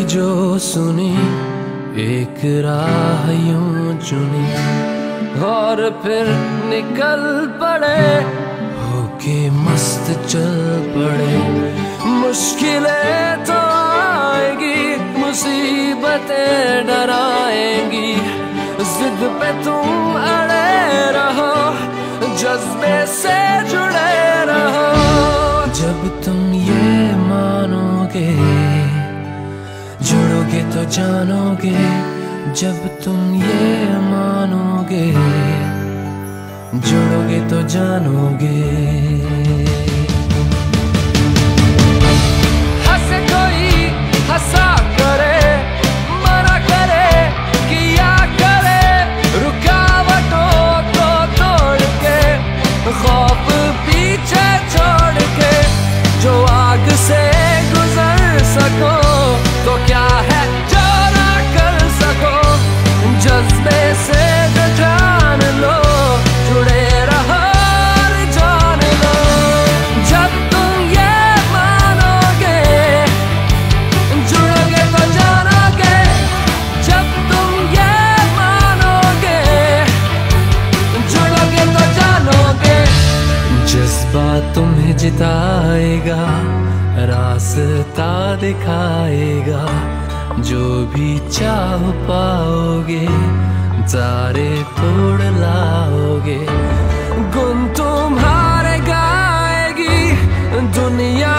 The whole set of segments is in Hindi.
जो सुनी एक राह यूं चुनी और फिर निकल पड़े होके मस्त चल पड़े। मुश्किलें तो आएगी, मुसीबतें डराएंगी, जिद पे तुम अड़े रहो, जज्बे से जुड़े रहो। जब तुम ये मानोगे जुड़ोगे तो जानोगे, जब तुम ये मानोगे जुड़ोगे तो जानोगे। हंसे कोई हंसा करे, मना करे किया करे, रुकावटों को तोड़ के, खौफ पीछे छोड़ के, जो आग से गुजर सको तो क्या है जो ना कर सको। जज्बे से जो जान लो, जुड़े रहो और जान लो। जब तुम ये मानोगे जुड़ोगे तो जानोगे, जब तुम ये मानोगे जुड़ोगे तो जानोगे। जज्बा तुम्हें जिताएगा, रास्ता दिखाएगा, जो भी चाह पाओगे तारे तोड़ लाओगे। गुन तुम्हारे गाएगी दुनिया,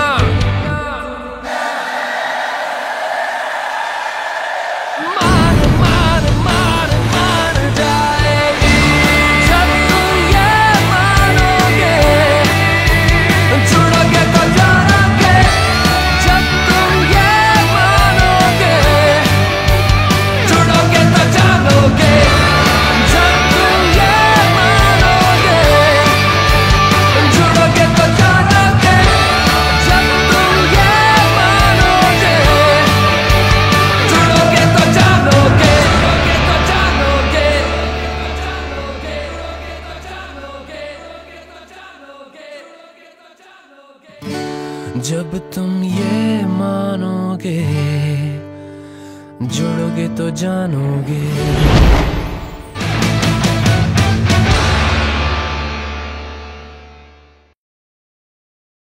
मान मान मान मान जाएगी। जब तुम ये मानोगे जुड़ोगे तो जानोगे, जब तुम ये मानोगे जुड़ोगे तो जानोगे, जब तुम ये मानोगे जुड़ोगे तो जानोगे, जब तुम ये मानोगे जुड़ोगे तो जानोगे, तो जानोगे, जब तुम ये मानोगे जुड़ोगे तो जानोगे।